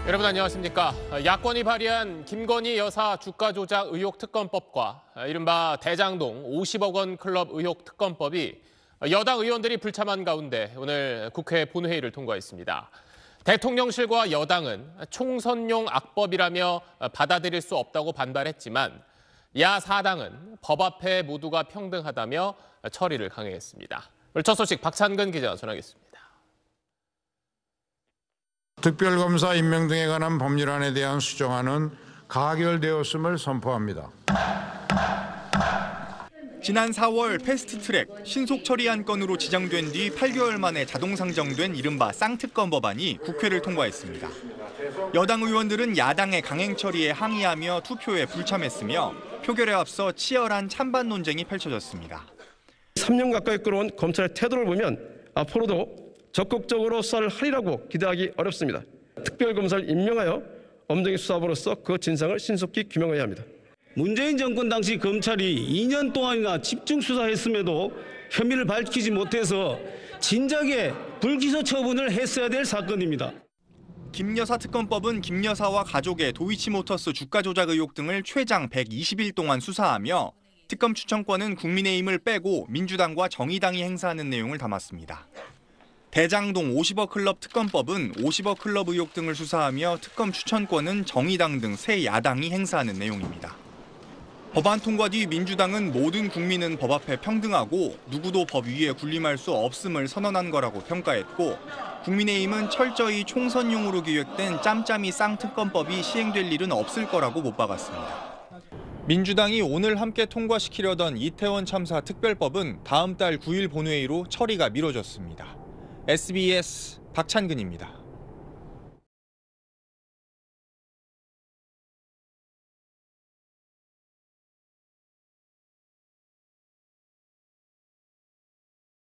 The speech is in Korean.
여러분 안녕하십니까. 야권이 발의한 김건희 여사 주가 조작 의혹 특검법과 이른바 대장동 50억 원 클럽 의혹 특검법이 여당 의원들이 불참한 가운데 오늘 국회 본회의를 통과했습니다. 대통령실과 여당은 총선용 악법이라며 받아들일 수 없다고 반발했지만 야 4당은 법 앞에 모두가 평등하다며 처리를 강행했습니다. 오늘 첫 소식 박찬근 기자가 전하겠습니다. 특별검사 임명 등에 관한 법률안에 대한 수정안은 가결되었음을 선포합니다. 지난 4월 패스트트랙 신속 처리안 건으로 지정된 뒤 8개월 만에 자동 상정된 이른바 쌍특검 법안이 국회를 통과했습니다. 여당 의원들은 야당의 강행 처리에 항의하며 투표에 불참했으며 표결에 앞서 치열한 찬반 논쟁이 펼쳐졌습니다. 3년 가까이 끌어온 검찰의 태도를 보면 앞으로도 적극적으로 수사를 하리라고 기대하기 어렵습니다. 특별검사를 임명하여 엄정히 수사함으로써 그 진상을 신속히 규명해야 합니다. 문재인 정권 당시 검찰이 2년 동안이나 집중 수사했음에도 혐의를 밝히지 못해서 진작에 불기소 처분을 했어야 될 사건입니다. 김 여사 특검법은 김 여사와 가족의 도이치모터스 주가 조작 의혹 등을 최장 120일 동안 수사하며 특검 추천권은 국민의힘을 빼고 민주당과 정의당이 행사하는 내용을 담았습니다. 대장동 50억 클럽 특검법은 50억 클럽 의혹 등을 수사하며 특검 추천권은 정의당 등 세 야당이 행사하는 내용입니다. 법안 통과 뒤 민주당은 모든 국민은 법 앞에 평등하고 누구도 법 위에 군림할 수 없음을 선언한 거라고 평가했고, 국민의힘은 철저히 총선용으로 기획된 짬짬이 쌍특검법이 시행될 일은 없을 거라고 못 박았습니다. 민주당이 오늘 함께 통과시키려던 이태원 참사 특별법은 다음 달 9일 본회의로 처리가 미뤄졌습니다. SBS 박찬근입니다.